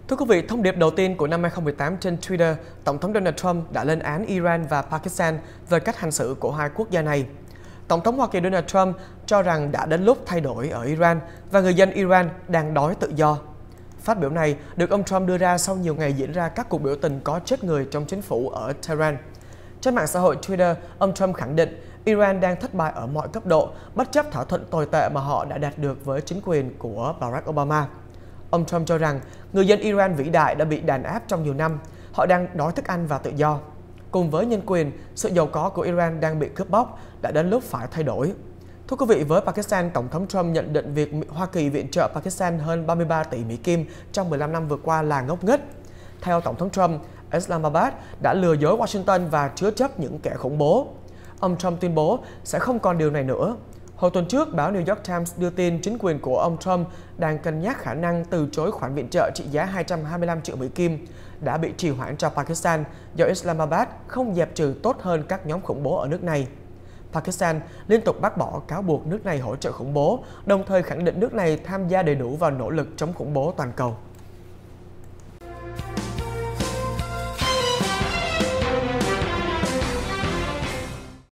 Thưa quý vị, thông điệp đầu tiên của năm 2018 trên Twitter, Tổng thống Donald Trump đã lên án Iran và Pakistan về cách hành xử của hai quốc gia này. Tổng thống Hoa Kỳ Donald Trump cho rằng đã đến lúc thay đổi ở Iran và người dân Iran đang đói tự do. Phát biểu này được ông Trump đưa ra sau nhiều ngày diễn ra các cuộc biểu tình có chết người trong chính phủ ở Tehran. Trên mạng xã hội Twitter, ông Trump khẳng định Iran đang thất bại ở mọi cấp độ, bất chấp thỏa thuận tồi tệ mà họ đã đạt được với chính quyền của Barack Obama. Ông Trump cho rằng người dân Iran vĩ đại đã bị đàn áp trong nhiều năm, họ đang đói thức ăn và tự do. Cùng với nhân quyền, sự giàu có của Iran đang bị cướp bóc, đã đến lúc phải thay đổi. Thưa quý vị, với Pakistan, Tổng thống Trump nhận định việc Hoa Kỳ viện trợ Pakistan hơn 33 tỷ Mỹ Kim trong 15 năm vừa qua là ngốc nghếch. Theo Tổng thống Trump, Islamabad đã lừa dối Washington và chứa chấp những kẻ khủng bố. Ông Trump tuyên bố sẽ không còn điều này nữa. Hồi tuần trước, báo New York Times đưa tin chính quyền của ông Trump đang cân nhắc khả năng từ chối khoản viện trợ trị giá 225 triệu Mỹ Kim đã bị trì hoãn cho Pakistan do Islamabad không dẹp trừ tốt hơn các nhóm khủng bố ở nước này. Pakistan liên tục bác bỏ cáo buộc nước này hỗ trợ khủng bố, đồng thời khẳng định nước này tham gia đầy đủ vào nỗ lực chống khủng bố toàn cầu.